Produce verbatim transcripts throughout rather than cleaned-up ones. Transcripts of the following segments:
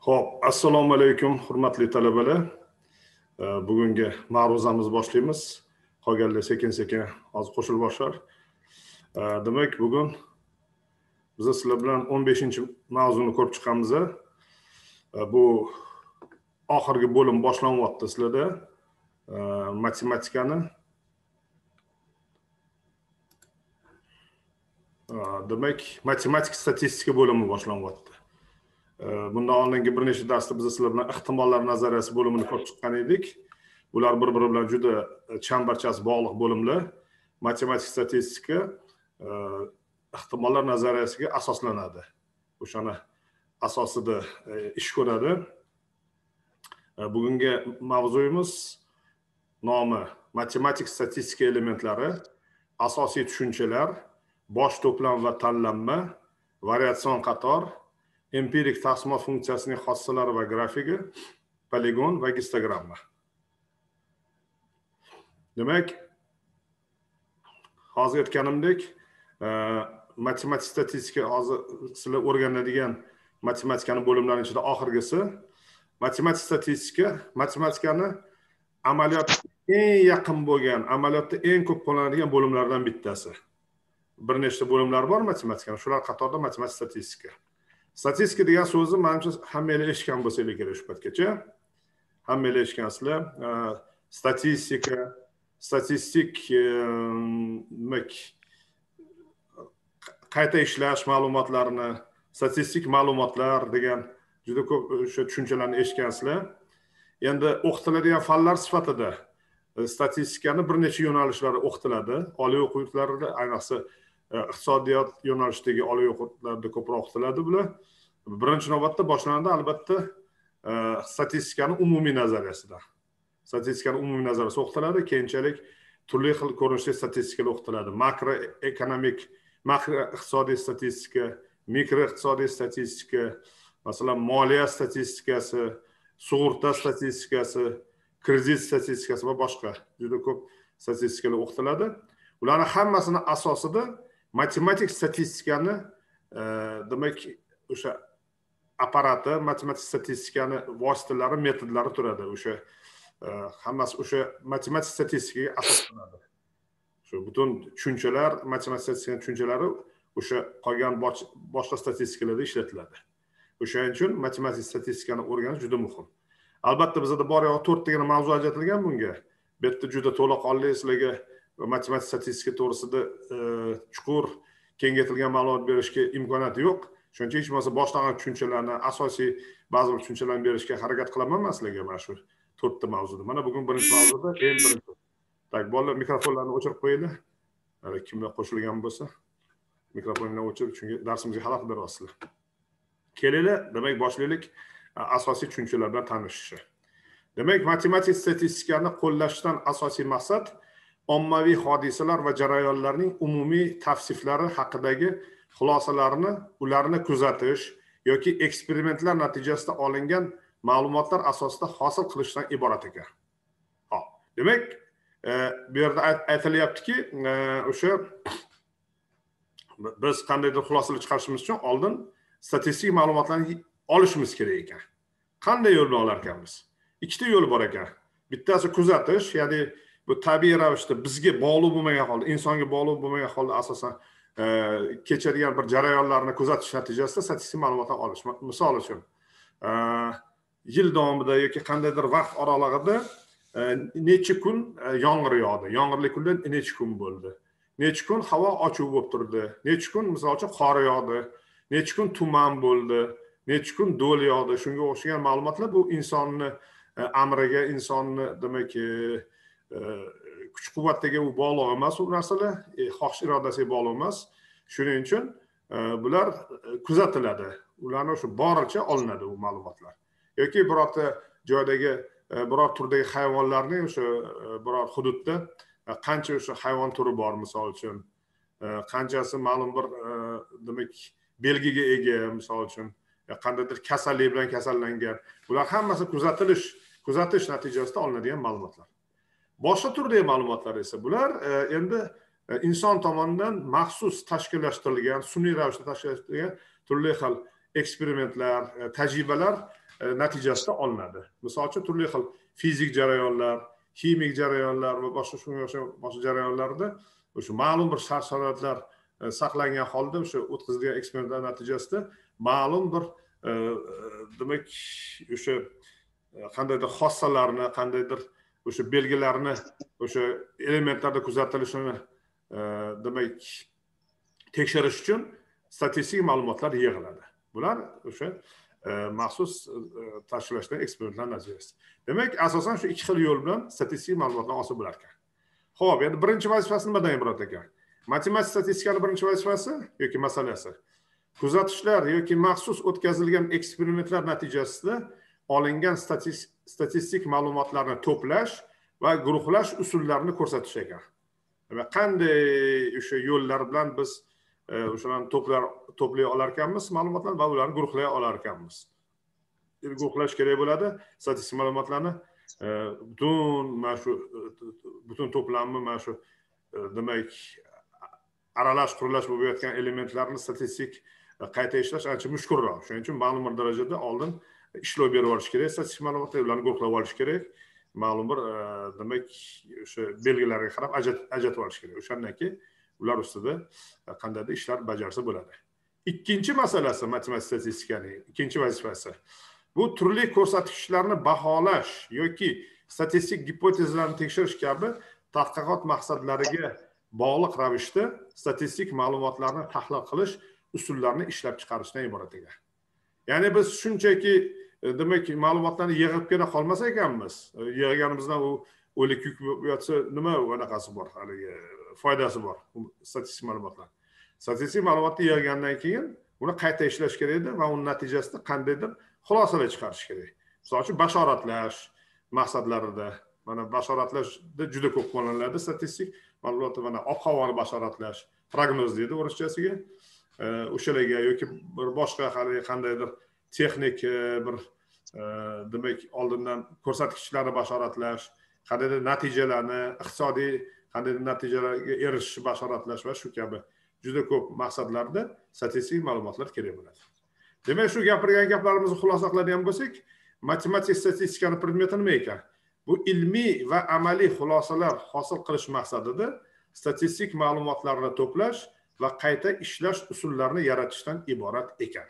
Xo'p, assalomu alaykum, hurmatli talabalar. Bugungi ma'ruzamizni boshlaymiz. Qolganlar sekin-sekin hozir qo'shilib boshlar. Demak, bugun biz sizlar bilan o'n beshinchi mavzuni ko'rib chiqamiz. Bu oxirgi bo'lim boshlanyapti sizlarda. Matematikani. Demak, matematik statistika bo'limi boshlanyapti. Bundan oldingi bir necha darsda biz sizlar bilan ehtimollar nazariyasi bo'limini ko'rib chiqqan edik. Bular bir-biri bilan juda chambarchas bog'liq bo'limlar. Matematik statistika ehtimollar nazariyasiga asoslanadi. O'shani asosida ish ko'radi. Bugungi mavzuyimiz nomi matematik statistika elementlari, asosiy tushunchalar, bosh to'plam va tanlanma, variatsion qator, empirik taqsimot funksiyasining xossalari va grafigi, poligon va histogramma. Demak, hozir aytganimdek, matematik statistika hozir sizlar o'rganadigan matematikani bo'limlarining ichida oxirgisi. Matematik statistika matematikani amaliyotga eng yaqin bo'lgan, amaliyotda eng ko'p qo'llanadigan bo'limlardan bittasi. Bir nechta bo'limlar bor matematikani, shular qatorida matematik statistika. Statistika degan so'zni menimcha hammanglar eshitgan bo'lsangiz kerak shu paytgacha. Hammanglar eshitgansizlar. Statistika, statistik demak qayta ishlash ma'lumotlarini, statistik ma'lumotlar degan juda ko'p o'sha tushunchalarni eshitgansizlar. Endi o'qitiladigan fanlar sifatida statistikani bir necha yo'nalishlari o'qitiladi. Oliy o'quv yurtlarida, ayniqsa iqtisodiyot yo'nalishidagi oliy o'quv yurtlarida ko'proq o'qitiladi bular. Birinchi navbatda boshlanadi albatta statistikani umumiy nazariyasida. Statistikani umumiy nazariyasi o'qitiladi, keyinchalik turli xil ko'rinishda statistikalar o'qitiladi. Makroekonomik, makro iqtisodiy statistika, mikro iqtisodiy statistika, masalan, moliya statistikasi, sug'urta statistikasi, kredit statistikasi va boshqa juda ko'p statistikalar o'qitiladi. Ularning hammasini asosida matematik statistikani demak o'sha apparati, matematik statistikani vositalari, metodlari turadi. O'sha hammasi o'sha matematik statistikaga asoslanadi. Shu butun tushunchalar, matematik statistika tushunchalari o'sha qolgan boshqa statistikalarda ishlatiladi. O'shaning uchun matematik statistikani o'rganish juda muhim. Albatta bizda bor yo'q to'rttagina mavzu ajratilgan bunga. Bu yerda juda to'laqonli sizlarga matematik statistika to'g'risida chuqur kengaytirilgan ma'lumot berishga imkoniyat yo'q. Shuning uchun hech bo'lmasa boshlang'ich tushunchalarni, asosiy ba'zi bir tushunchalarni berishga harakat qilaman men sizlarga mana shu to'rtta mavzuda. Mana bugun birinchi mavzuda eng birinchi. Tak, bolalar mikrofonlarni o'chirib qo'yinglar. Agar kimlar qo'shilgan bo'lsa, mikrofonlarni o'chirib, chunki darsimizga xalaqit beryapsizlar. Kelinglar, demak boshlaylik asosiy tushunchalar bilan tanishishga. Demak, matematik statistikani qo'llashdan asosiy maqsad ommaviy hodisalar va jarayonlarning umumiy tavsiflari haqidagi xulosalarni, ularni kuzatish yoki eksperimentlar natijasida olingan ma'lumotlar asosida hosil qilishdan iborat ekan. Hop, demak, bu yerda aytilyaptiki, o'sha biz qandaydir xulosalar chiqarishimiz uchun oldin statistik ma'lumotlarni olishimiz kerak ekan. Qanday yo'lni olar ekanmiz? Ikkita yo'l bor ekan. Bittasi kuzatish, ya'ni bu tabiiy ravishda bizga bog'liq bo'lmagan holda, insonga bog'liq bo'lmagan holda asosan kechadigan bir jarayonlarni kuzatish natijasida statistik ma'lumotlar olish. Misol uchun, yil davomida yoki qandaydir vaqt oralig'ida necha kun yomg'ir yog'di, yomg'irli kunlar necha kun bo'ldi, necha kun havo ochiq bo'lib turdi, necha kun misol uchun qor yog'di, necha kun tuman bo'ldi, necha kun do'l yog'di. Shunga o'xshagan ma'lumotlar bu insonni amriga, insonni demak kuch-quvvatga u bog'liq emas, u narsalar xohish irodasiga bog'liq emas. Shuning uchun bular kuzatiladi. Ularni shu boricha olinadi bu ma'lumotlar. Yoki birorta joydagi biror turdagi hayvonlarning o'sha biror hududda qancha o'sha hayvon turi bor misol uchun, qanchasi ma'lum bir demak belgiga ega misol uchun, qandaydir kasallik bilan kasallangan. Bular hammasi kuzatilish, kuzatish natijasida olinadigan ma'lumotlar. Boshqa turdagi ma'lumotlar esa bular endi inson tomonidan maxsus tashkillashtirilgan, sun'iy ravishda tashkillashtirilgan turli xil eksperimentlar, tajribalar natijasida olinadi. Misol uchun turli xil fizik jarayonlar, kimik jarayonlar va boshqa shunga o'xshagan boshqa jarayonlarda o'sha ma'lum bir shart-sharoitlar saqlangan holda o'sha o'tkazilgan eksperimentlar natijasida ma'lum bir demak o'sha qandaydir xossalarni, qandaydir o'sha belgilarni o'sha elementlarda kuzatilishini demak tekshirish uchun statistik ma'lumotlar yig'iladi. Bular o'sha maxsus tashkillashgan eksperimentlar natijasi. Demak, asosan shu ikki xil yo'l bilan statistik ma'lumotlarni olsa bo'lar ekan. Xo'p, endi birinchi vazifasi nimadan iborat ekan? Matematik statistikaning birinchi vazifasi yoki masalasi kuzatishlar yoki maxsus o'tkazilgan eksperimentlar natijasida olingan statistik ma'lumotlarni to'plash va guruhlash usullarini ko'rsatish ekan. Va qanday o'sha yo'llar bilan biz o'shalarni to'plar to'play olar ekanmiz ma'lumotlarni va ularni guruhlay olar ekanmiz. Guruhlash kerak bo'ladi statistik ma'lumotlarni butun mana shu butun to'plamni mana shu demak aralash qurulash bo'lib yotgan elementlarni statistik qayta ishlash ancha mushkulroq. Shuning uchun ma'lum bir darajada oldin ishlov berib olish kerak, statistik ma'lumotlar ularni guruhlab olish kerak. Ma'lum bir demak o'sha belgilarga qarab ajratib olish kerak. O'shandan keyin ular ustida qandaydir ishlar bajarsa bo'ladi. Ikkinchi masalasi matematik statistikaning ikkinchi vazifasi bu turli ko'rsatkichlarni baholash yoki statistik gipotezlarni tekshirish kabi tadqiqot maqsadlariga bog'liq ravishda statistik ma'lumotlarni tahlil qilish usullarini ishlab chiqarishdan iborat ekan. Ya'ni biz shunchaki demak ma'lumotlarni yig'ib kela qolmas ekanmiz. Yig'ganimizdan u o'lik yuk yotsa nima unaqasi bor, haligi foydasi bor statistik ma'lumotlar. Statistik ma'lumotni yig'gandan keyin uni qayta ishlash kerak edi va uning natijasida qandaydir xulosalar chiqarish kerak. Misol uchun bashoratlash maqsadlarida, mana bashoratlashda juda ko'p qo'llaniladi statistik ma'lumotlar, mana ob-havoni bashoratlash, prognoz deydi o'rischasiga. O'shalarga yoki bir boshqa hali qandaydir texnik bir demak oldindan ko'rsatkichlarni bashoratlash, qandaydir natijalarni, iqtisodiy qandaydir natijalarga erishishni bashoratlash va shu kabi juda ko'p maqsadlarda statistik ma'lumotlar kerak bo'ladi. Demak, shu gapirgan gaplarimizni xulosa qiladigan bo'lsak, matematik statistikaning predmeti nima ekan? Bu ilmiy va amaliy xulosalar hosil qilish maqsadida statistik ma'lumotlarni to'plash va qayta ishlash usullarini yaratishdan iborat ekan.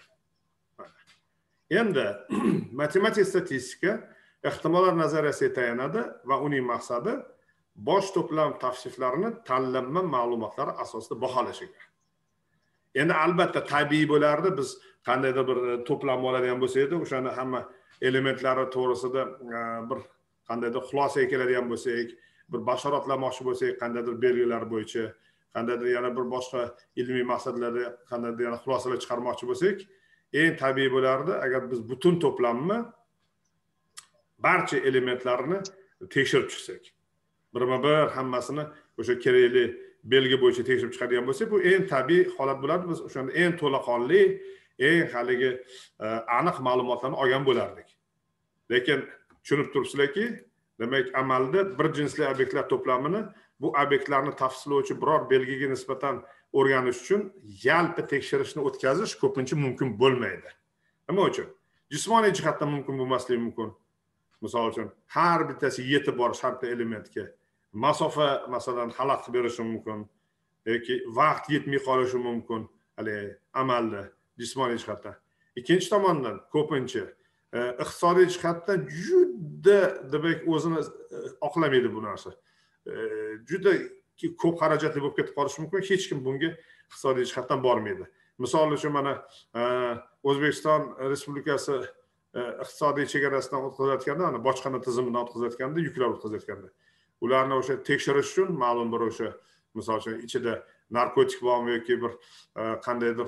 Endi matematik statistika ehtimollar nazariyasiga tayanadi va uning maqsadi bosh to'plam tavsiflarini tanlanma ma'lumotlari asosida baholash ekan. Endi albatta tabiiy bo'lardi, biz qandaydir bir to'plam oladigan bo'lsak, o'shani hamma elementlari to'g'risida bir qandaydir xulosaga keladigan bo'lsak, bir bashoratlamoqchi bo'lsak, qandaydir belgilar bo'yicha, qandaydir yana bir boshqa ilmiy maqsadlarda qandaydir yana xulosalar chiqarmoqchi bo'lsak, eng tabiiy bo'lardi agar biz butun to'plamni barcha elementlarini tekshirib chiqsak. Birma-bir hammasini o'sha kerakli belgi bo'yicha tekshirib chiqadigan bo'lsak, bu eng tabiiy holat bo'lardi. Biz o'shanda eng to'laqonli, eng haligi aniq ma'lumotlarni olgan bo'lardik. Lekin tushunib turibsizlarki, demak amalda bir jinsli obyektlar to'plamini bu obyektlarni tafsillovchi biror belgiga nisbatan o'rganish uchun yalpi tekshirishni o'tkazish ko'pincha mumkin bo'lmaydi. Nima uchun? Jismoniy jihatdan mumkin bo'lmasligi mumkin. Misol uchun, har bittasi yetib borish har bitta elementga masofa masalan xalaqit berishi mumkin yoki vaqt yetmay qolishi mumkin, hali amalda jismoniy jihatdan. Ikkinchi tomondan ko'pincha iqtisodiy jihatdan juda demak o'zini oqlamaydi bu narsa. Juda ko'p xarajatli bo'lib ketib qolishi mumkin, hech kim bunga iqtisodiy jihatdan bormaydi. Misol uchun mana O'zbekiston Respublikasi iqtisodiy chegarasidan o'tkazayotganda, ana bojxona tizimidan o'tkazayotganda, yuklar o'tkazayotganda, ularni o'sha tekshirish uchun ma'lum bir o'sha misol uchun ichida narkotik bormi yoki bir qandaydir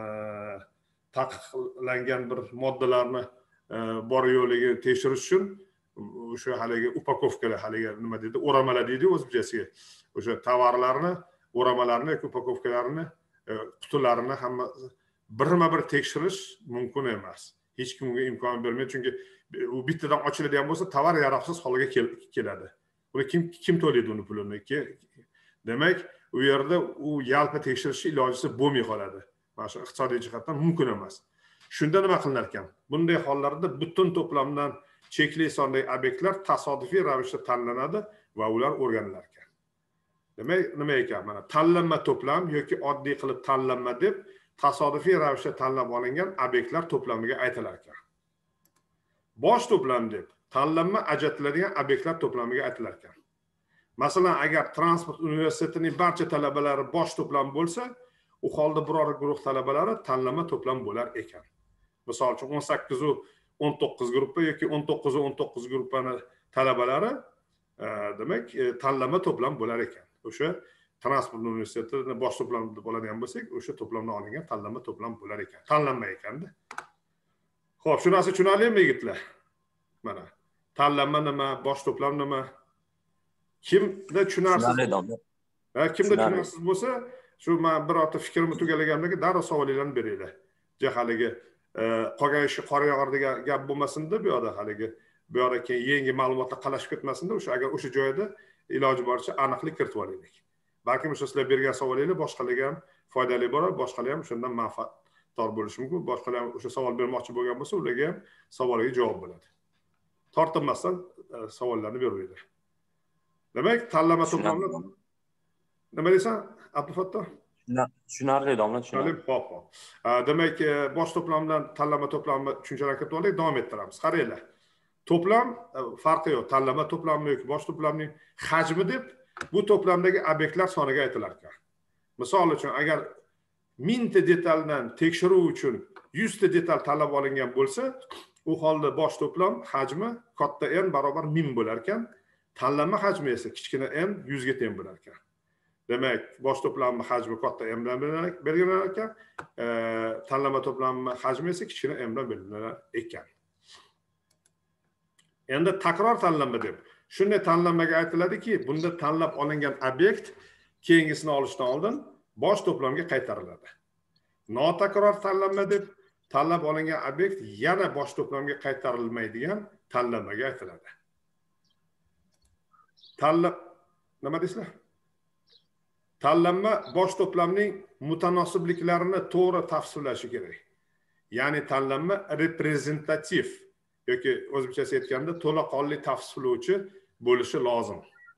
taqiqlangan bir moddalarni bor yo'qligi tekshirish uchun o'sha haligi upakovkalar, haligi nima deydi, o'ramalar deydi o'zbekchasiga. O'sha tovarlarni, o'ramalarni yoki upakovkalarini, qutilarini hamma birma-bir tekshirish mumkin emas. Hech kimga imkon bermaydi, chunki u bittadan ochiladigan bo'lsa, tovar yaroqsiz holga keladi. Uni kim kim to'laydi uni pulini? Demak, u yerda u yalpi tekshirishni ilojisi bo'lmay qoladi. Mana shu iqtisodiy jihatdan mumkin emas. Shunda nima qilinar ekan? Bunday hollarda butun to'plamdan chekli sondagi obyektlar tasodifiy ravishda tanlanadi va ular o'rganilar ekan. Demak, nima ekan? Mana tanlanma to'plam yoki oddiy qilib tanlanma deb tasodifiy ravishda tanlab olingan obyektlar to'plamiga aytilar ekan. Bosh to'plam deb tanlanma ajratiladigan obyektlar to'plamiga aytilar ekan. Masalan, agar transport universitetining barcha talabalari bosh to'plam bo'lsa, u holda biror guruh talabalari tanlanma to'plam bo'lar ekan. Misol uchun o'n sakkiz u o'n to'qqiz gruppa yoki o'n to'qqiz u o'n to'qqiz gruppani talabalari demak tanlanma to'plam bo'lar ekan. O'sha transport universitetini bosh to'plam deb oladigan bo'lsak, o'sha to'plamdan olingan tanlanma to'plam bo'lar ekan. Tanlanma ekanda. Xo'p, shu narsa tushunarlimi yigitlar? Mana tanlanma nima, bosh to'plam nima? Kimda tushunarsiz? Ha, kimda tushunarsiz bo'lsa, shu men birorta fikrimni tugalagandan darrov savollaringizni beringlar. Je haligi qolgan ishi qora yog'ar degan gap bo'lmasin-da bu yoqda haligi bu yoqda keyin yangi ma'lumotlar qalashib ketmasin-da, o'sha agar o'sha joyda iloji boricha aniqlik kiritib olaylik. Balki o'sha sizlar bergan savolinglar boshqalarga ham foydali bo'lar, boshqalar ham shundan manfaatdor bo'lishi mumkin. Boshqalar ham o'sha savol bermoqchi bo'lgan bo'lsa, ularga ham savoliga javob bo'ladi. Tortinmasdan savollarni beringlar. Demak, tanlama to'plamni nima deysan, Abdufatto? Tushunarli domla, tushunarli. Xo'p, xo'p. Demak, bosh to'plamdan tanlama to'plamni tushunchalar kiritib olaylik, davom ettiramiz. Qaranglar. To'plam farqi yo'q. Tanlama to'plammi yoki bosh to'plamning hajmi deb bu to'plamdagi obyektlar soniga aytilar ekan. Misol uchun, agar mingta detaldan tekshiruv uchun yuz ta detal tanlab olingan bo'lsa, u holda bosh to'plam hajmi katta n barobar ming bo'lar ekan, tanlama hajmi esa kichkina n yuz ga teng bo'lar ekan. Demak, bosh to'plamning hajmi katta m bilan belgilanar ekan, tanlama to'plamning hajmi esa kichkina m bilan belgilanar ekan. Endi takror tanlanma deb shunday tanlanmaga aytiladiki, bunda tanlab olingan obyekt keyingisini olishdan oldin bosh to'plamga qaytariladi. Notakror tanlanma deb tanlab olingan obyekt yana bosh to'plamga qaytarilmaydigan tanlanmaga aytiladi. Tanlab nima deysizlar? Tanlanma bosh to'plamning mutanosibliklarini to'g'ri tavsiflashi kerak. Ya'ni tanlanma reprezentativ yoki o'zbekchasi aytganda to'laqonli tavsiflovchi bo'lishi lozim.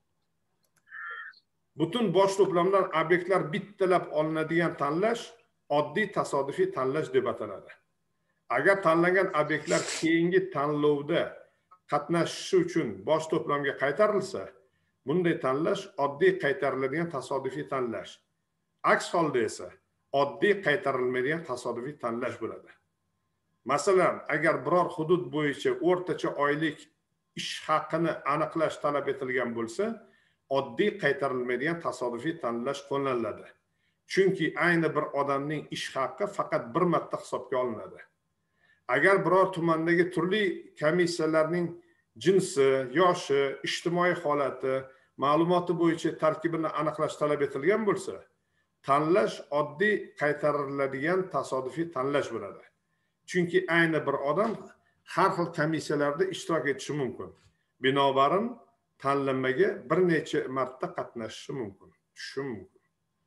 Butun bosh to'plamdan obyektlar bittalab olinadigan tanlash oddiy tasodifiy tanlash deb ataladi. Agar tanlangan obyektlar keyingi tanlovda qatnashishi uchun bosh to'plamga qaytarilsa, bunday tanlash oddiy qaytariladigan tasodifiy tanlash. Aks holda esa oddiy qaytarilmaydigan tasodifiy tanlash bo'ladi. Masalan, agar biror hudud bo'yicha o'rtacha oylik ish haqini aniqlash talab etilgan bo'lsa, oddiy qaytarilmaydigan tasodifiy tanlash qo'llaniladi. Chunki ayni bir odamning ish haqi faqat bir marta hisobga olinadi. Agar biror tumandagi turli komissiyalarning jinsi, yoshi, ijtimoiy holati, ma'lumoti bo'yicha tarkibini aniqlash talab etilgan bo'lsa, tanlash oddiy qaytariladigan tasodifiy tanlash bo'ladi. Chunki ayni bir odam har xil komissiyalarda ishtirok etishi mumkin. Binobarin tanlanmaga bir necha marta qatnashishi mumkin. Tushishi mumkin.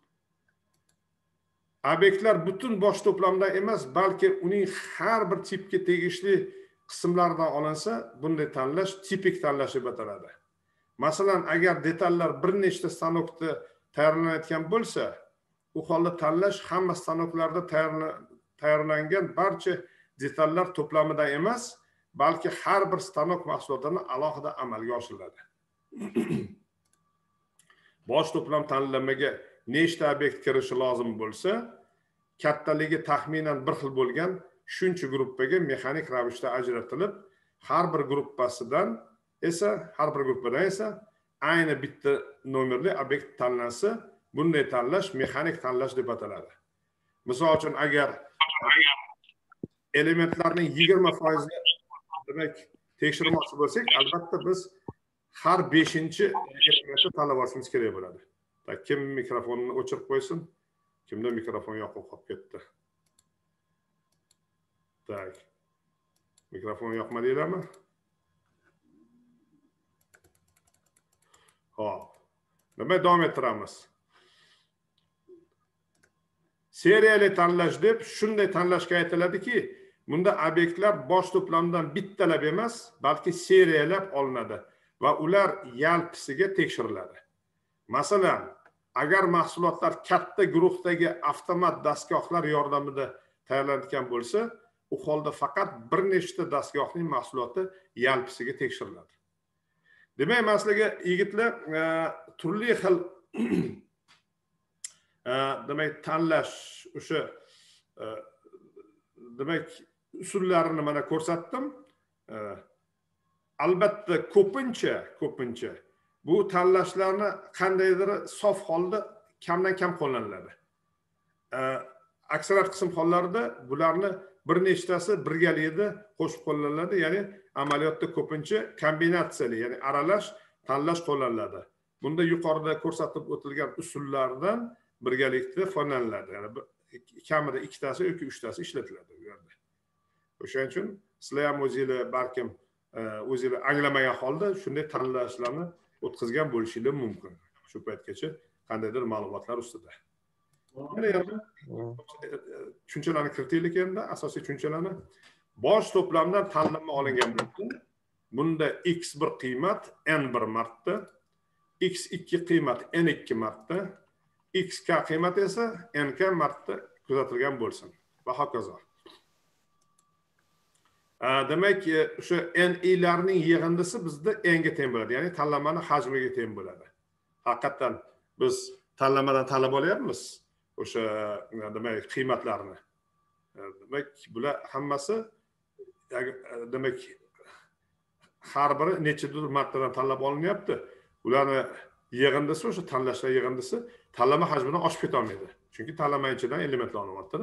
Obyektlar butun bosh to'plamdan emas, balki uning har bir tipga tegishli qismlaridan olinsa, bunday tanlash tipik tanlash deb ataladi. Masalan, agar detallar bir nechta stanokda tayyorlanayotgan bo'lsa, u holda tanlash hamma stanoklarda tayyorlangan barcha detallar to'plamidan emas, balki har bir stanok mahsulotini alohida amalga oshiriladi. Bosh to'plam tanlanmaga nechta obyekt kirishi lozim bo'lsa, kattaligi taxminan bir xil bo'lgan shuncha gruppaga mexanik ravishda ajratilib, har bir gruppasidan esa har bir gruppadan esa ayni bitta nomerli obyekt tanlansa, bunday tanlash mexanik tanlash deb ataladi. Misol uchun, agar elementlarning yigirma foiz ni demak tekshirmoqchi bo'lsak, albatta biz har beshinchi elementni tanlab olishimiz kerak bo'ladi. Kim mikrofonni o'chirib qo'ysin? Kimda mikrofon yoqib qolib ketdi? Tak. Mikrofon yoqmadinglarmi? Xo'p. Nima davom ettiramiz? Seriyali tanlash deb shunday tanlashga aytiladiki, Bunda obyektlar bosh to'plamdan bittalab emas, balki seriyalab olinadi va ular yalpisiga tekshiriladi. Masalan, agar mahsulotlar katta guruhdagi avtomat dastgohlar yordamida tayyorlangan bo'lsa, u holda faqat bir nechta dastgohning mahsuloti yalpisiga tekshiriladi. Demak, masalan, yigitlar turli xil demak tanlash o'sha demak usullarini mana ko'rsatdim. Albatta ko'pincha ko'pincha bu tanlashlarni qandaydir sof holda kamdan kam qo'llaniladi. Aksariyat qism hollarda bularni bir nechtasi birgalikda qo'shib qo'llaniladi, ya'ni amaliyotda ko'pincha kombinatsiyali, ya'ni aralash tanlash qo'llaniladi. Bunda yuqorida ko'rsatib o'tilgan usullardan birgalikda foydalaniladi. Ya'ni kamida ikkitasi yoki uchtasi ishlatiladi bu yerda. O'shaning uchun sizlar ham o'zingizlar balkim o'zingizlar anglamagan holda shunday tanlashlarni o'tkazgan bo'lishingiz mumkin. Shu paytgacha qandaydir ma'lumotlar ustida. Mana endi tushunchalarni kiritaylik endi, asosiy tushunchalarni. Bosh to'plamdan tanlama olingan bo'lsa, bunda x bir qiymat n bir marta, x ikki qiymat n ikki marta, xk qiymat esa nk marta kuzatilgan bo'lsin va hokazo. Demak, o'sha ni'larning yig'indisi bizda n ga teng bo'ladi, ya'ni tanlamani hajmiga teng bo'ladi. Haqiqatan biz tanlamadan tanlab olyapmiz o'sha demak qiymatlarni. Demak, bular hammasi demak har biri nechadir martadan tanlab olinyapti. Ularni yig'indisi o'sha tanlashlar yig'indisi tanlama hajmidan oshib keta olmaydi. Chunki tanlama ichidan elementlar olinyapti.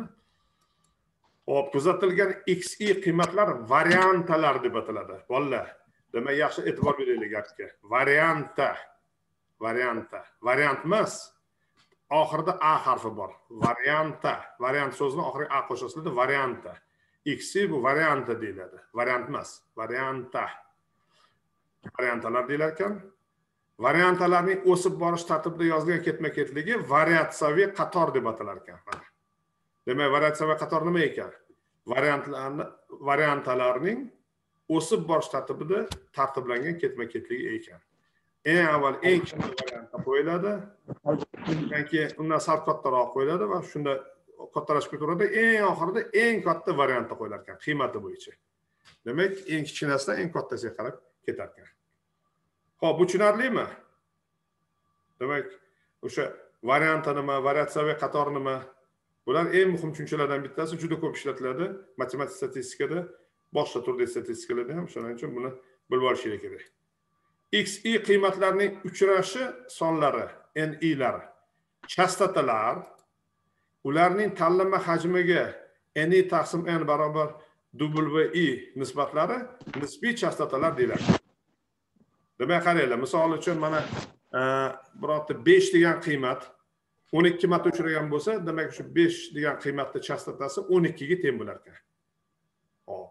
Hop, kuzatilgan xi qiymatlar variantalar deb ataladi. Bolalar, demak yaxshi e'tibor beraylik gapga. Varianta, varianta, variant emas. Oxirida a harfi bor. Varianta, variant so'zini oxiriga a qo'shiladi, varianta. Xi bu varianta deyiladi. Variant emas, varianta. Variantalar deyilar ekan. Variantalarning o'sib borish tartibida yozilgan ketma-ketligi variatsiyaviy qator deb atalar ekan. Demak, variatsiyaviy qator nima ekan? Variantlarni variantalarning o'sib borish tartibida tartiblangan ketma-ketligi ekan. Eng avval eng kichik variantga qo'yiladi, undan keyin undan sal kattaroq qo'yiladi va shunda kattalashib ketaveradi. Eng oxirida eng katta variantga qo'yilar ekan, qiymati bo'yicha. Demak, eng kichkinasidan eng kattasiga qarab ketar ekan. Xo'p, bu tushunarlimi? Demak, o'sha varianta nima, variatsiyaviy qator nima? Bular eng muhim tushunchalardan bittasi, juda ko'p ishlatiladi matematik statistikada, boshqa turdagi statistikalarda ham, shuning uchun buni bilib olishingiz kerak. Xi qiymatlarning uchrashi sonlari, ni'lar, chastotalar, ularning tanlama hajmiga ni taqsim n barobar wi nisbatlari nisbiy chastotalar deyiladi. Demak, qaranglar, misol uchun mana birorta besh degan qiymat o'n ikki marta uchragan bo'lsa, demak shu besh degan qiymatning chastotasi o'n ikki ga teng bo'lar ekan. Hop.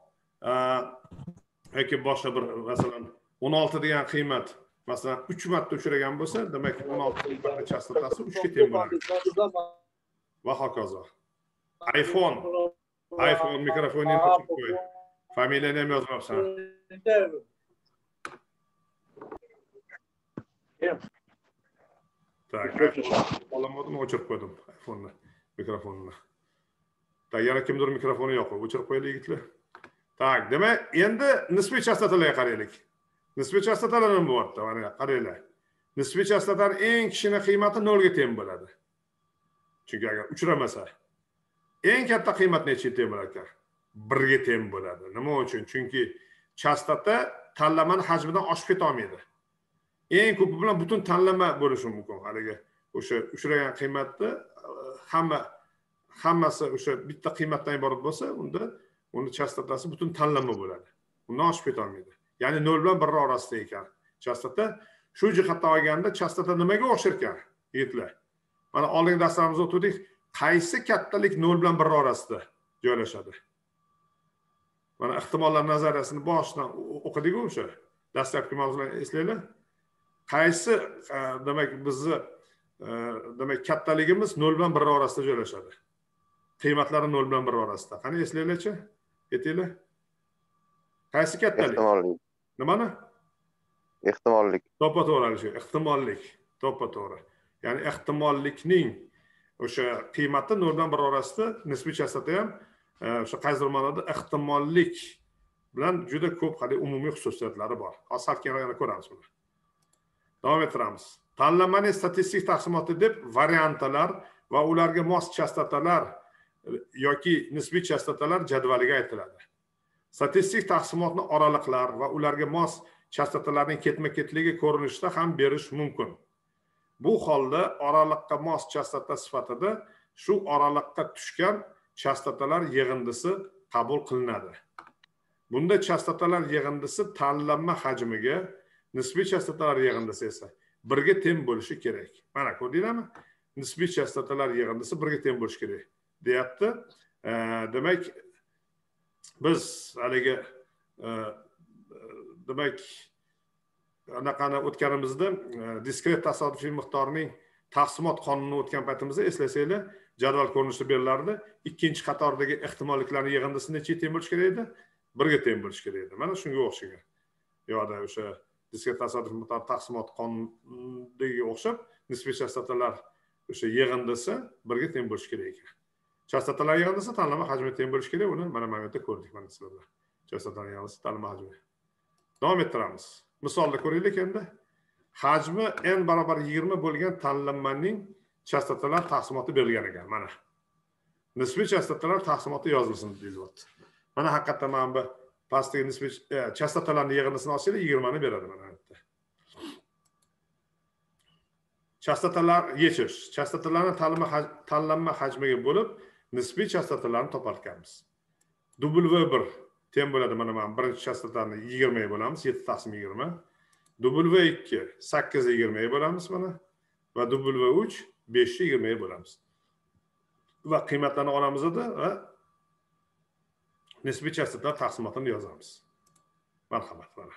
Yoki boshqa bir, masalan, o'n olti degan qiymat, masalan, uch marta uchragan bo'lsa, demak o'n olti qiymatning chastotasi uch ga teng bo'lar ekan. Va hokazo. iPhone, iPhone mikrofonini ochib qo'y. Familiyani ham yozmabsan. Tak, olamadim, o'chirib qo'ydim iPhone'ni, mikrofonni. Tak, yana kimdir mikrofoni yo'q, o'chirib qo'yaylik yigitlar. Tak, demak, endi nisbiy chastotalarga qaraylik. Nisbiy chastotalar nima bo'lyapti? Mana qaranglar. Nisbiy chastotaning eng kichkina qiymati nol ga teng bo'ladi. Chunki agar uchramasa, eng katta qiymat nechiga teng bo'lar ekan? bir ga teng bo'ladi. Nima uchun? Chunki chastota tanlamaning hajmidan oshib keta olmaydi. Eng ko'pi bilan butun tanlama bo'lishi mumkin. Haligi o'sha uchragan qiymatni hamma hammasi o'sha bitta qiymatdan iborat bo'lsa, unda uni chastotasi butun tanlama bo'ladi. Undan oshib keta olmaydi. Ya'ni nol bilan bir orasida ekan. Chastota shu jihatdan olganda chastota nimaga o'xshar ekan? Yigitlar. Mana oldingi darslarimizda o'tdik, qaysi kattalik nol bilan bir orasida joylashadi? Mana ehtimollar nazariyasini boshidan o'qidik o'sha. Dastlabki mavzularni eslanglar. Qaysi demak bizni demak kattaligimiz nol bilan bir orasida joylashadi. Qiymatlari nol bilan bir orasida. Qani eslanglarchi? Aytinglar. Qaysi kattalik? Ehtimollik. Nimani? Ehtimollik. To'ppa-to'g'ri Alisher, ehtimollik. To'ppa-to'g'ri. Ya'ni ehtimollikning o'sha qiymati noldan bir orasida nisbiy chastota ham o'sha qaysidir ma'noda ehtimollik bilan juda ko'p hali umumiy xususiyatlari bor. Hozir keyinroq ko'ramiz buni. Davom ettiramiz. Tanlanmaning statistik taqsimoti deb variantlar va ularga mos chastotalar yoki nisbiy chastotalar jadvaliga aytiladi. Statistik taqsimotni oraliqlar va ularga mos chastotalarning ketma-ketligi ko'rinishida ham berish mumkin. Bu holda oraliqqa mos chastota sifatida shu oraliqqa tushgan chastotalar yig'indisi qabul qilinadi. Bunda chastotalar yig'indisi tanlanma hajmiga, nisbiy chastotalar yig'indisi esa birga teng bo'lishi kerak. Mana ko'rdinglarmi? Nisbiy chastotalar yig'indisi birga teng bo'lishi kerak deyapti. Demak, biz haligi demak anaqani o'tganimizda diskret tasodifiy miqdorning taqsimot qonunini o'tgan paytimizda eslasanglar, jadval ko'rinishida berilardi. Ikkinchi qatordagi ehtimolliklarning yig'indisi necha teng bo'lishi kerak edi? Birga teng bo'lishi kerak edi. Mana shunga o'xshagan. Yo'da o'sha diskret tasodifiy miqdor taqsimot qonuniga o'xshab nisbiy chastotalar o'sha yig'indisi birga teng bo'lishi kerak ekan. Chastotalar yig'indisi tanlama hajmi teng bo'lishi kerak. Uni mana bu yerda ko'rdik mana sizlar. Chastotalar yig'indisi tanlama hajmi. Davom ettiramiz. Misolda ko'raylik endi. Hajmi n barobar yigirma bo'lgan tanlanmaning chastotalar taqsimoti berilgan ekan. Mana. Nisbiy chastotalar taqsimoti yozilsin deyilyapti. Mana haqiqatdan mana bu pastdagi nisbiy chastotalarning yig'indisini olsanglar yigirma ni beradi mana bu yerda. Chastotalar yechish. Chastotalarni tanlanma hajmiga bo'lib, nisbiy chastotalarni topar ekanmiz. W bir teng bo'ladi mana mana birinchi chastotani yigirma ga bo'lamiz, yetti taqsim yigirma. W ikki sakkiz yigirma ga bo'lamiz mana va W uch besh yigirma ga bo'lamiz. Va qiymatlarni olamiz edi va nisbiy chastotalar taqsimotini yozamiz. Marhamat mana.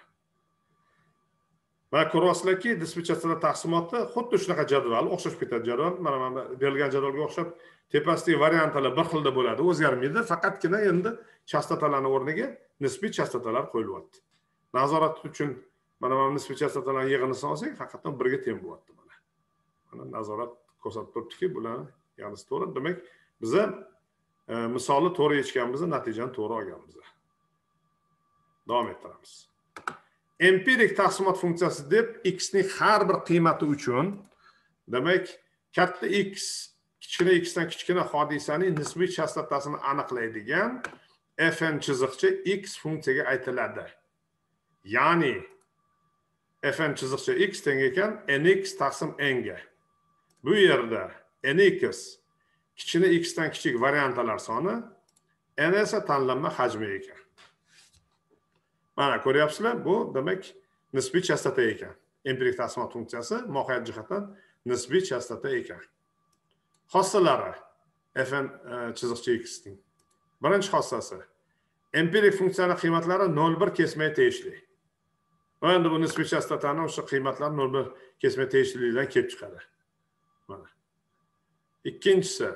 Va ko'ryapsizlarki, nisbiy chastotalar taqsimoti xuddi shunaqa jadval, o'xshashib ketadi jadval. Mana mana berilgan jadvalga o'xshab tepasidagi variantlar bir xilda bo'ladi, o'zgarmaydi. Faqatgina endi chastotalarning o'rniga nisbiy chastotalar qo'yilyapti. Nazorat uchun mana mana nisbiy chastotalarning yig'indisini olsak, faqatdan birga teng bo'lyapti mana. Mana nazorat ko'rsatib turibdiki, bularni yig'indisi to'g'ri. Demak, biz misolni to'g'ri yechganmiz, natijani to'g'ri olganmiz. Davom ettiramiz. Empirik taqsimot funksiyasi deb x ning har bir qiymati uchun, demak, katta x kichkina x dan kichkina hodisaning nisbiy chastotasini aniqlaydigan fn chiziqcha x funksiyaga aytiladi. Ya'ni fn chiziqcha x teng ekan nx taqsim n ga. Bu yerda nx kichkina x dan kichik variantlar soni, n esa tanlanma hajmi ekan. Mana ko'ryapsizlar, bu demak nisbiy chastota ekan. Empirik taqsimot funksiyasi mohiyat jihatdan nisbiy chastota ekan. Xossalari fn chiziqcha x ning. Birinchi xossasi empirik funksiyaning qiymatlari nol bir kesmay tegishli. Va endi bu nisbiy chastotani o'sha qiymatlar nol bir kesmay tegishlilikdan kelib chiqadi. Mana. Ikkinchisi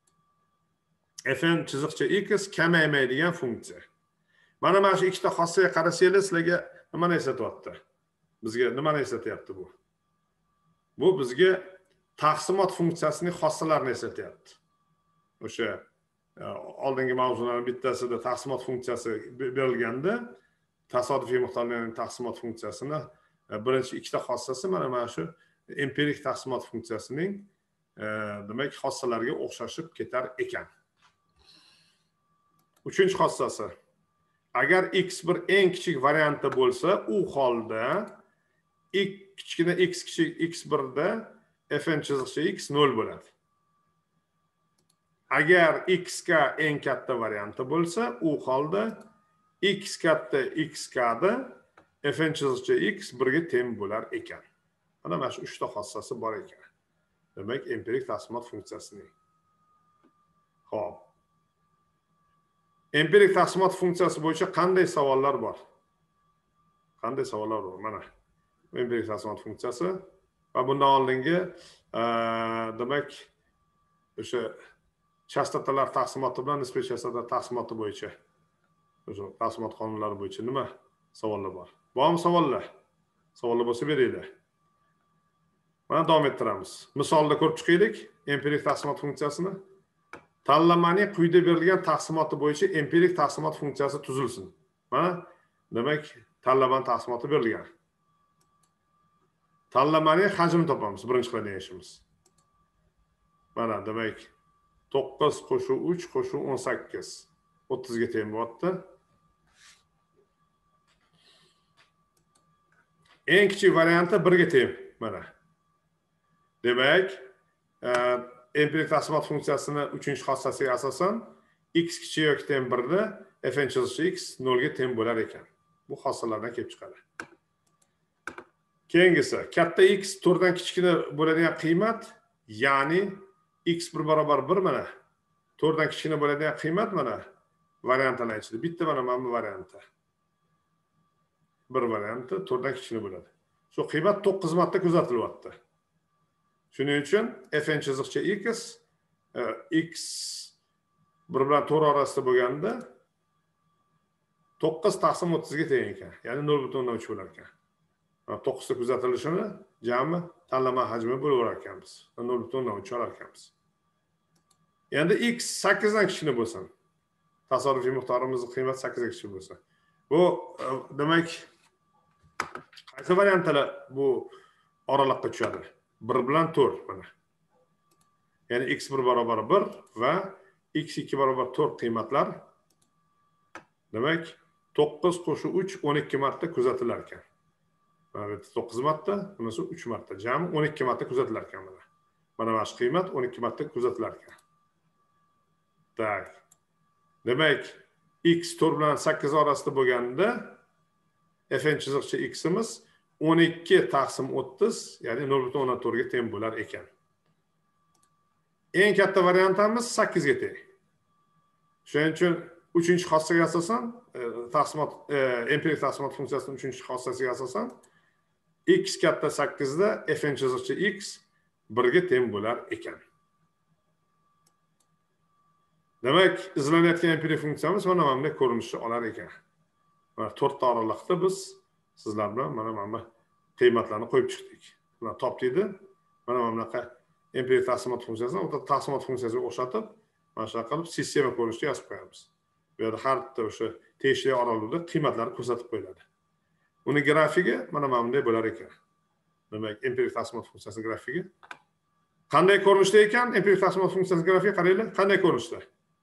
fn chiziqcha x kamaymaydigan funksiya. Mana mana shu ikkita xossaga qarasanglar, sizlarga nimani eslatyapti? Bizga nimani eslatyapti bu? Bu bizga taqsimot funksiyasining xossalarini eslatyapti. O'sha oldingi mavzularning bittasida taqsimot funksiyasi berilganda, tasodifiy miqdorlarning taqsimot funksiyasini birinchi ikkita xossasi mana mana shu empirik taqsimot funksiyasining demak xossalariga o'xshashib ketar ekan. Uchinchi xossasi: agar x bir eng kichik variantda bo'lsa, u holda x kichkina x kichik x bir da fn chiziqcha x nol bo'ladi. Agar x ka eng katta variantda bo'lsa, u holda x katta x ka da fn chiziqcha x bir ga teng bo'lar ekan. Mana mana shu uchta xossasi bor ekan. Demak, empirik taqsimot funksiyasining. Xo'p. Empirik taqsimot funksiyasi bo'yicha qanday savollar bor? Qanday savollar bor? Mana empirik taqsimot funksiyasi va bundan oldingi demak o'sha chastotalar taqsimoti bilan nisbiy chastotalar taqsimoti bo'yicha o'sha taqsimot qonunlari bo'yicha nima savollar bor? Bormi savollar? Savollar bo'lsa beringlar. Mana davom ettiramiz. Misolda ko'rib chiqaylik empirik taqsimot funksiyasini. Tanlamaning quyida berilgan taqsimoti bo'yicha empirik taqsimot funksiyasi tuzilsin. Mana demak, tanlamaning taqsimoti berilgan. Tanlamaning hajmini topamiz, birinchi qiladigan ishimiz. Mana demak, to'qqiz qo'shuv uch qo'shuv o'n sakkiz o'ttiz ga teng bo'lyapti. Eng kichik varianti bir ga teng. Mana. Demak, empirik taqsimot funksiyasini uchinchi xossasiga asosan x kichik yoki teng bir da fn chiziqcha x nol ga teng bo'lar ekan. Bu xossalardan kelib chiqadi. Keyingisi, katta x to'rtdan kichikda bo'ladigan qiymat, ya'ni x bir barobar bir mana. to'rtdan kichikda bo'ladigan qiymat mana variantlar ichida. Bitta mana mana bu varianti. Bir varianti to'rtdan kichikda bo'ladi. Shu qiymat to'qqiz marta kuzatilyapti. Shuning uchun fn chiziqcha x x bir bilan to'rt orasida bo'lganda to'qqiz taqsim o'ttiz ga teng ekan. Ya'ni nol butun o'ndan uch bo'lar ekan. to'qqiz ta kuzatilishini jami tanlama hajmi bo'lib olar ekanmiz. nol butun o'ndan uch olar ekanmiz. Endi x sakkiz dan kichik bo'lsa, tasodifiy miqdorimizning qiymati sakkiz ga kichik bo'lsa, bu demak qaysi variantlar bu oraliqqa tushadi? bir bilan to'rt mana. Ya'ni x bir barobar bir va x ikki barobar to'rt qiymatlar demak to'qqiz qo'shuv uch o'n ikki marta kuzatilar ekan. Mana to'qqiz marta, bunisi uch marta, jami o'n ikki marta kuzatilar ekan mana. Mana mana shu qiymat o'n ikki marta kuzatilar ekan. Tak. Demak, x to'rt bilan sakkiz orasida bo'lganda fn chiziqcha x'imiz o'n ikki taqsim o'ttiz, ya'ni nol butun o'ndan to'rt ga teng bo'lar ekan. Eng katta variantimiz sakkiz ga teng. Shuning uchun uchinchi xossaga asosan taqsimot empirik taqsimot funksiyasining uchinchi xossasiga asosan x katta sakkiz da fn chiziqcha x bir ga teng bo'lar ekan. Demak, izlanayotgan empirik funksiyamiz mana bunday ko'rinishni olar ekan. Mana to'rt ta oraliqda biz sizlar bilan mana mana qiymatlarni qo'yib chiqdik. Bular topdiydi. Mana bunaqa empirik taqsimot funksiyasini o'ta taqsimot funksiyasiga o'xshatib, mana shunaqa qilib sistema ko'rinishida yozib qo'yamiz. Bu yerda har bitta o'sha tegishli oraliqda qiymatlarni ko'rsatib qo'yiladi. Uni grafigi mana bunday bo'lar ekan. Demak, empirik taqsimot funksiyasi grafigi qanday ko'rinishda ekan? Empirik taqsimot funksiyasi grafigi qaranglar, qanday ko'rinishda?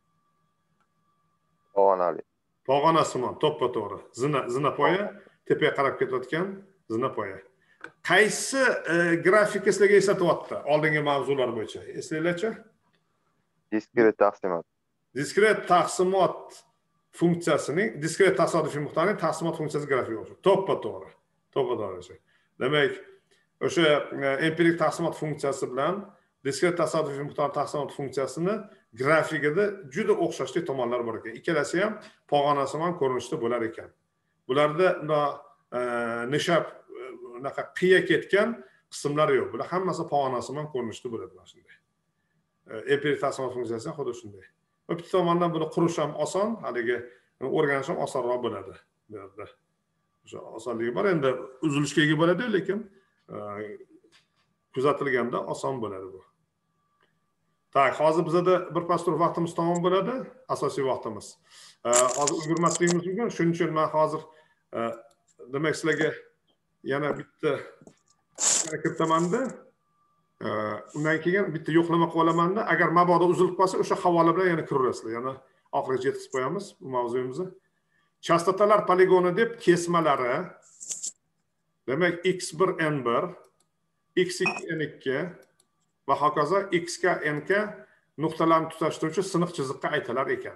Pog'onali. Pog'onasimon, to'ppa-to'g'ri. Zina zinapoya, tepaga qarab ketayotgan zinapoya. Qaysi grafika sizlarga eslatyapti oldingi mavzular bo'yicha? Eslanglarchi? Diskret taqsimot. Diskret taqsimot funksiyasining, diskret tasodifiy miqdorning taqsimot funksiyasi grafiga o'xshaydi. To'ppa-to'g'ri. To'ppa-to'g'ri. Demak, o'sha empirik taqsimot funksiyasi bilan diskret tasodifiy miqdor taqsimot funksiyasini grafikida juda o'xshashli tomonlar bor ekan. Ikkalasi ham pog'onasimon ko'rinishda bo'lar ekan. Bularda nishab unaqa qiya ketgan qismlar yo'q. Bular hammasi pog'onasimon ko'rinishda bo'ladi mana shunday. Empirik taqsimot funksiyasi ham xuddi shunday. Va bitta tomondan buni qurish ham oson, haligi o'rganish ham osonroq bo'ladi bu yerda. O'sha osonligi bor, endi uzilishga ega bo'ladi, lekin kuzatilganda oson bo'ladi bu. Tak, hozir bizda bir pastur vaqtimiz tamom bo'ladi, asosiy vaqtimiz. Hozir ulgurmasligimiz mumkin, shuning uchun men hozir demak sizlarga yana bitta kiritaman-da. Undan keyin bitta yo'qlama qilib olaman-da. Agar mabodo uzilib qolsa, o'sha havola bilan yana kiraverasizlar. Yana oxirigacha yetkazib qo'yamiz bu mavzuyimizni. Chastotalar poligoni deb kesmalari demak x bir n bir, x ikki n ikki va hokazo x k n k nuqtalarni tutashtiruvchi siniq chiziqqa aytilar ekan.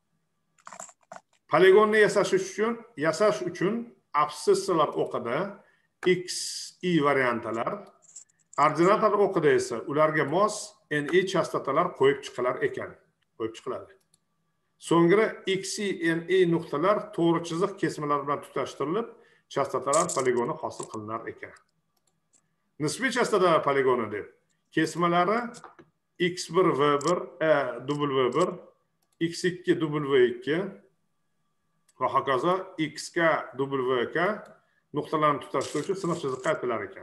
Poligonni yasash uchun, yasash uchun absissalar o'qida x, y variantlar, ordinator o'qida esa ularga mos ni chastotalar qo'yib chiqilar ekan. Qo'yib chiqiladi. So'ngra x, y, ni nuqtalar to'g'ri chiziq kesmalar bilan tutashtirilib, chastotalar poligoni hosil qilinar ekan. Nisbiy chastotalar poligoni deb kesmalari x bir v bir, a w bir, x ikki w ikki va hokazo x ga w ga nuqtalarni tutashtiruvchi siniq chiziqqa aytilar ekan.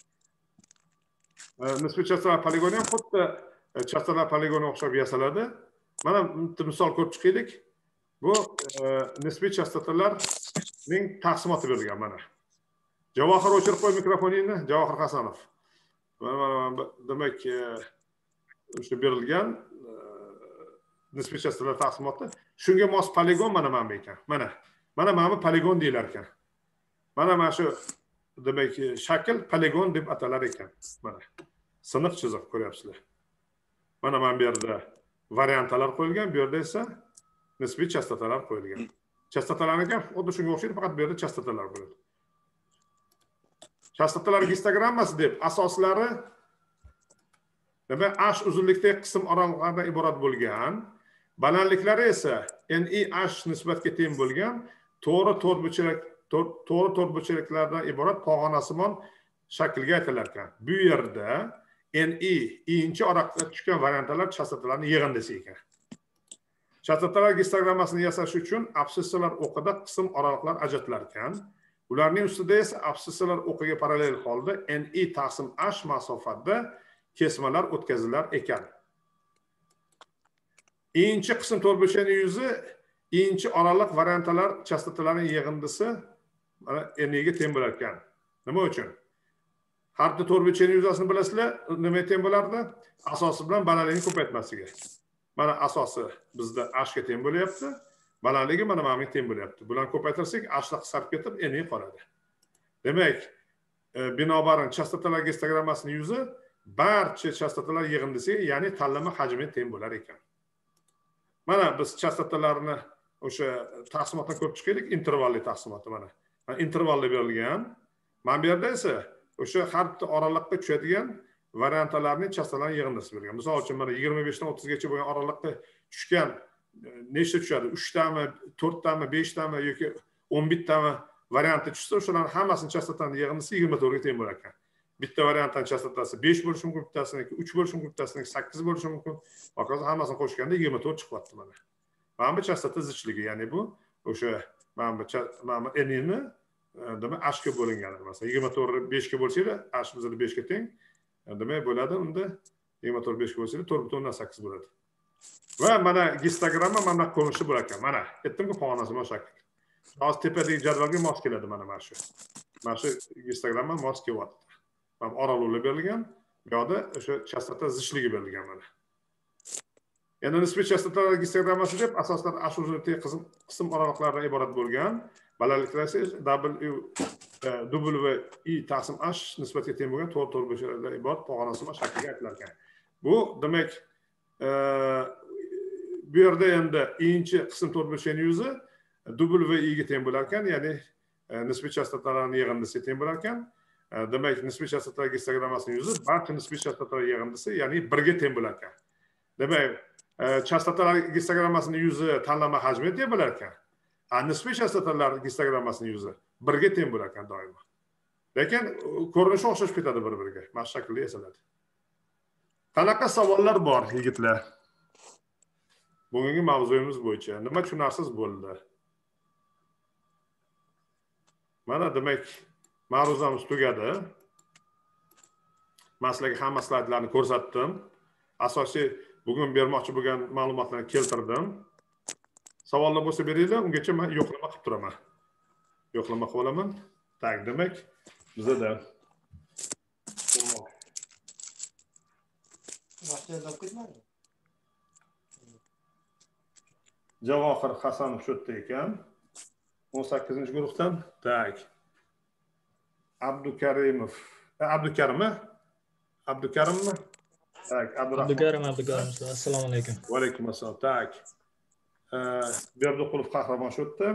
Nisbiy chastotalar poligoni ham xuddi chastotalar poligoniga o'xshab yasaladi. Mana bitta misol ko'rib chiqaylik. Bu nisbiy chastotalarning taqsimoti berilgan mana. Javohir o'chirib qo'y mikrofoningni, Javohir Hasanov. Mana demak, o'sha berilgan nisbiy chastotalar taqsimoti. Shunga mos poligon mana mana ekan. Mana. Mana mana poligon deylar ekan. Mana mana shu demak shakl poligon deb atalar ekan. Mana. Siniq chiziq ko'ryapsizlar. Mana mana bu yerda variantlar qo'yilgan, bu yerda esa nisbiy chastotalar qo'yilgan. Chastotalarga ham xuddi shunga o'xshaydi, faqat bu yerda chastotalar bo'ladi. Chastotalar histogrammasi deb asoslari demak h uzunlikdagi qism oraliqlaridan iborat bo'lgan, balandliklari esa ni h nisbatga teng bo'lgan to'g'ri to'rtburchak to'g'ri to'rtburchaklardan iborat pog'onasimon shaklga aytilar ekan. Bu yerda ni inchi oraliqda tushgan variantlar chastotalarning yig'indisi ekan. Chastotalar histogrammasini yasash uchun absissalar o'qida qism oraliqlar ajratilar ekan. Ularning ustida esa absissalar o'qiga parallel holda ni taqsim h masofada kesmalar o'tkazilar ekan. Inchi qism to'rtburchakning yuzi inchi oraliq variantlar chastotalarining yig'indisi mana ni ga teng bo'lar ekan. Nima uchun? Har bitta to'rtburchakning yuzasini bilasizlar, nima teng bo'lardi? Asosi bilan balandligini ko'paytmasiga. Mana asosi bizda h ga teng bo'lyapti, balandligi mana mana teng bo'lyapti. Bularni ko'paytirsak, h lar qisqarib ketib, ni qoladi. Demak, binobarin chastotalar histogrammasining yuzi barcha chastotalar yig'indisiga, ya'ni tanlama hajmiga teng bo'lar ekan. Mana biz chastotalarni o'sha taqsimotdan ko'rib chiqaylik, intervalli taqsimoti mana. Intervalli berilgan. Mana bu yerda esa o'sha har bitta oraliqqa tushadigan variantlarning chastotalarning yig'indisi berilgan. Misol uchun mana yigirma besh dan o'ttiz gacha bo'lgan oraliqqa tushgan nechta tushadi? uch tami, to'rt tami, besh tami yoki o'n bir tami varianti tushsa, o'shalarning hammasini chastotaning yig'indisi yigirma to'rt ga teng bo'lar ekan. Bitta variantning chastotasi besh bo'lishi mumkin, bittasiniki uch bo'lishi mumkin, bittasiniki sakkiz bo'lishi mumkin. Hokazo hammasini qo'shganda yigirma to'rt chiqyapti mana. Mana bu chastota zichligi, ya'ni bu o'sha mana bu mana ni demak h ga bo'lingan. Masalan, yigirma to'rt besh ga bo'lsa, h bizda besh ga teng. Demak bo'ladi, unda yigirma to'rt besh ga bo'lsa, to'rt butun o'ndan sakkiz bo'ladi. Va mana histogramma mana ko'rinishi bo'lar ekan. Mana aytdimku pog'onasi mana shakl. Hozir tepadagi jadvalga mos keladi mana mana shu. Mana shu histogramma mos kelyapti. Mana oraliqlar berilgan, bu yerda o'sha chastota zichligi berilgan mana. Endi nisbiy chastotalar histogrammasi deb asoslar h uzunlikdagi qism oraliqlaridan iborat bo'lgan, balandliklar esa w i taqsim h nisbatga teng bo'lgan to'rt to'rtburchaklardan iborat pog'onasimon shaklga aytilar ekan. Bu demak bu yerda endi inchi qism to'rtburchakning yuzi w i ga teng bo'lar ekan, ya'ni nisbiy chastotalarning yig'indisi teng bo'lar ekan. Demak, nisbiy chastotalar histogrammasining yuzi barcha nisbiy chastotalar yig'indisi, ya'ni bir ga teng bo'lar ekan. Demak, chastotalar histogrammasining yuzi tanlama hajmi deb bo'lar ekan. A nisbiy chastotalar histogrammasining yuzi bir ga teng bo'lar ekan doimo. Lekin ko'rinishi o'xshab ketadi bir-biriga. Mana shu shaklda yasaladi. Qanaqa savollar bor, yigitlar? Bugungi mavzuyimiz bo'yicha nima tushunarsiz bo'ldi? Mana demak, ma'ruzamiz tugadi. Men sizlarga hamma slaydlarni ko'rsatdim. Asosiy bugun bermoqchi bo'lgan ma'lumotlarni keltirdim. Savollar bo'lsa beringlar, ungacha men yo'qlama qilib turaman. Yo'qlama qilib olaman. Tak, demak, bizda Javohir Hasanov shu yerda ekan. o'n sakkizinchi guruhdan. Tak. Abdukarimov. Abdukarimmi? Abdukarimmi? Tak, Abdukarim, Abdukarim. Assalomu alaykum. Va alaykum assalom. Tak. Berdiqulov Qahramon shu yerda.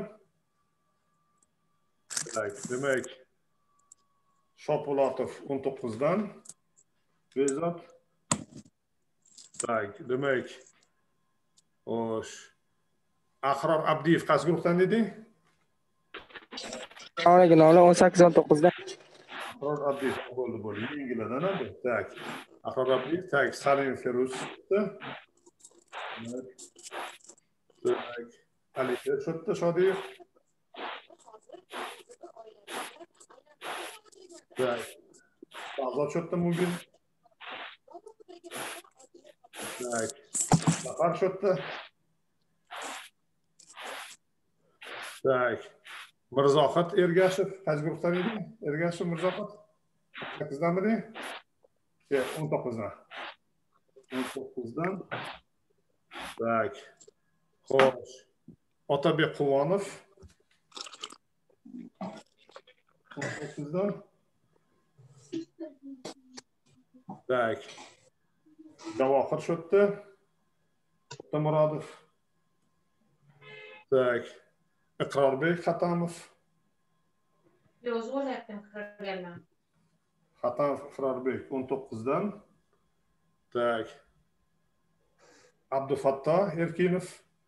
Tak, demak, Shopulotov o'n to'qqizdan. Bezot. Tak, demak, xo'sh. Ahror Abdiyev qaysi guruhdan deding? Assalomu o'n sakkiz o'n to'qqizdan. Ahror Abdiyev bo'ldi, bo'ldi. Yengildan oldi. Tak. Ahror Abdiyev, tak, Salim Feruz. Tak. Alisher Shodiyev. Так. Azat çöttü bugün. Так. Zafar çöttü. Так. Mirzohid Ergashev qaysi guruhdan edi? Ergashev Mirzohid sakkizdan biri? o'n to'qqizdan. o'n to'qqizdan. Так. Xo'sh. Otabek Quvonov o'n to'qqizdan. Так. Javohir Shotdi. Murodov. Так. Iqrorbek Xatamov. Yozib olyaptim qilganman. Xatamov Iqrorbek o'n to'qqizdan. Так. Abdufatto Erkinov.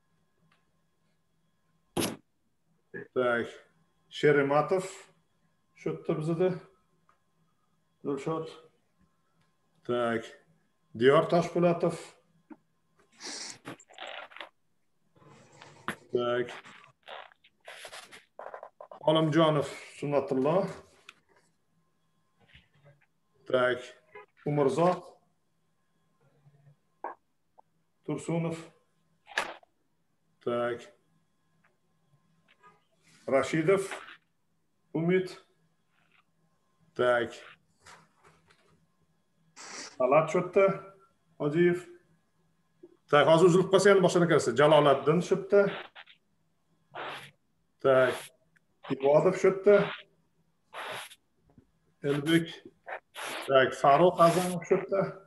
Так. Sherematov Shotdi bizda. Dilshod. Так. Diyor Toshpo'latov. Так. Olimjonov Sunnatullo. Так. Umrzoq Tursunov. Так. Rashidov Umid. Так. Salat Shotdi Hojiyev. Так, hozir uzilib qolsa yana boshqadan kirasiz. Jaloliddin Shotdi. Так. Ibodov Shotdi. Elbek. Так, Farruh Azamov Shotdi.